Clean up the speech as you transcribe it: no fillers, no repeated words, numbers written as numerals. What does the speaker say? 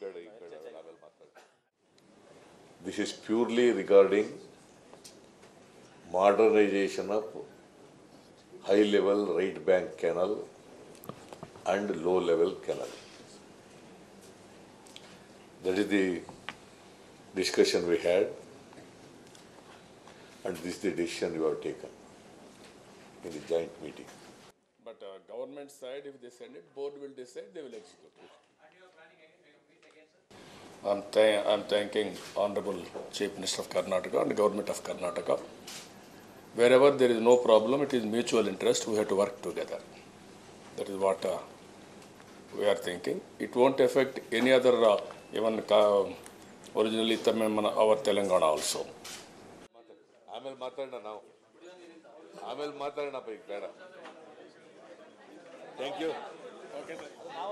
This is purely regarding modernization of high-level right bank canal and low-level canal. That is the discussion we had, and this is the decision you have taken in the joint meeting. But government side, if they send it, board will decide, they will execute it. I'm thanking Honorable Chief Minister of Karnataka and the Government of Karnataka. Wherever there is no problem, it is mutual interest, we have to work together. That is what we are thinking. It won't affect any other, even originally our Telangana also. Thank you. Okay, sir.